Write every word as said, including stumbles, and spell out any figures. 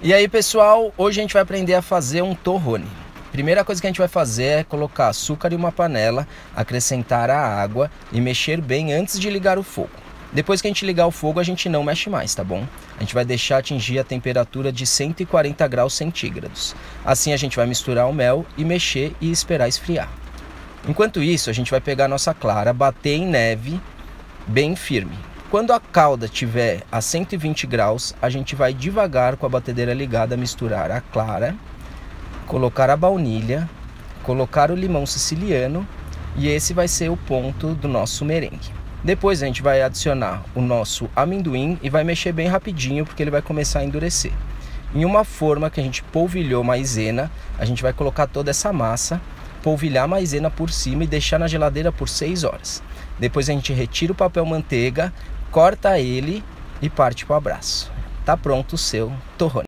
E aí, pessoal, hoje a gente vai aprender a fazer um torrone. Primeira coisa que a gente vai fazer é colocar açúcar em uma panela, acrescentar a água e mexer bem antes de ligar o fogo. Depois que a gente ligar o fogo, a gente não mexe mais, tá bom? A gente vai deixar atingir a temperatura de cento e quarenta graus centígrados. Assim a gente vai misturar o mel e mexer e esperar esfriar. Enquanto isso, a gente vai pegar a nossa clara, bater em neve bem firme. Quando a calda estiver a cento e vinte graus, a gente vai devagar com a batedeira ligada misturar a clara, colocar a baunilha, colocar o limão siciliano e esse vai ser o ponto do nosso merengue. Depois a gente vai adicionar o nosso amendoim e vai mexer bem rapidinho porque ele vai começar a endurecer. Em uma forma que a gente polvilhou maisena, a gente vai colocar toda essa massa, polvilhar a maisena por cima e deixar na geladeira por seis horas. Depois a gente retira o papel manteiga, corta ele e parte para o abraço. Tá pronto o seu torrone.